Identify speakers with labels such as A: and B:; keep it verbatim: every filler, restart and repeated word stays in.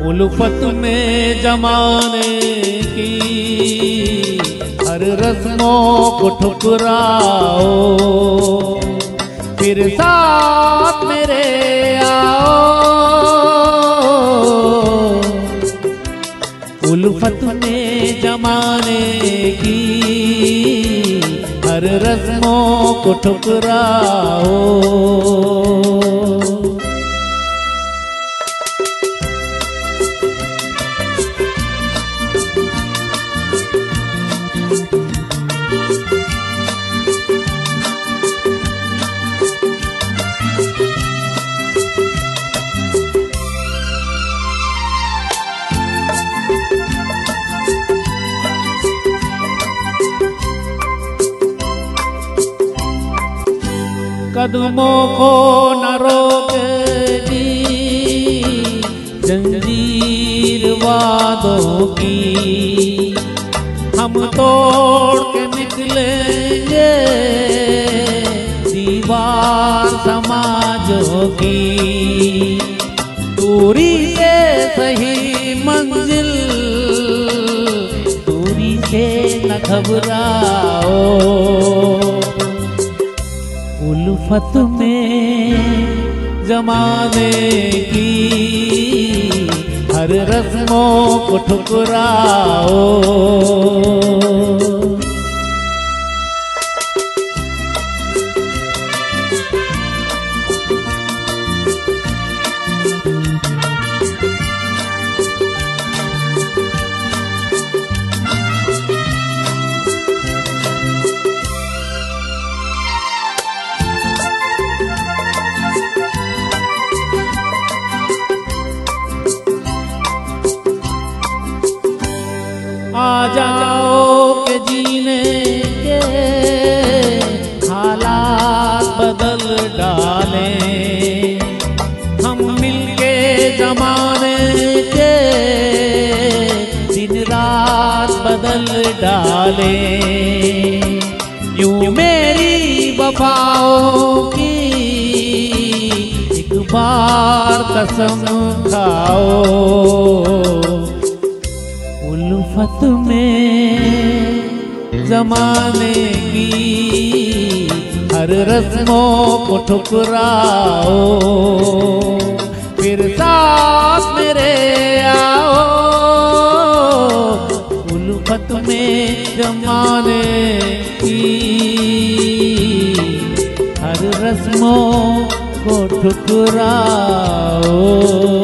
A: उल्फत में जमाने की हर रस्मों को ठुकराओ, फिर साथ मेरे आओ। उल्फत में जमाने की हर रस्मों को ठुकराओ। कदमों को न रोकेगी जंजीर वादों की, हम तोड़ के निकलेंगे दीवार समाजों की। दूरी से सही मंजिल, दूरी से न घबराओ। उल्फत में जमाने की हर रस्मों को ठुकराओ। आ जाओ के जीने के हालात बदल डालें, हम मिलके जमाने के दिन रात बदल डालें। यूं मेरी वफाओं की एक बार कसम खाओ। उल्फत में जमाने की हर रस्मों को ठुकराओ, फिर साथ मेरे आओ। उल्फत में जमाने की हर रस्मों को ठुकराओ।